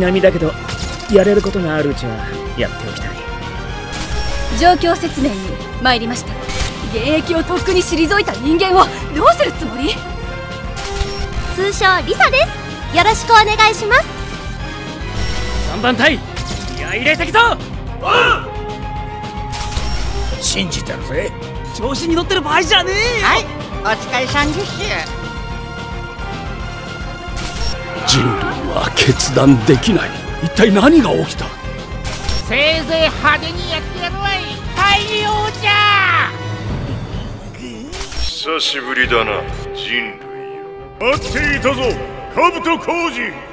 並みだけどやれることがあるうちはやっておきたい。 状況説明に参りました。現役をとっくに退いた人間をどうするつもり？ 通称リサです。よろしくお願いします。 3番隊気合い入れてきぞ。信じてるぜ。 調子に乗ってる場合じゃねえよ。 はい、お疲れさんです。 人類は決断できない。一体何が起きた？ せいぜい派手にやってやるわい。太陽じゃ。 久しぶりだな人類よ。待っていたぞカブト浩二。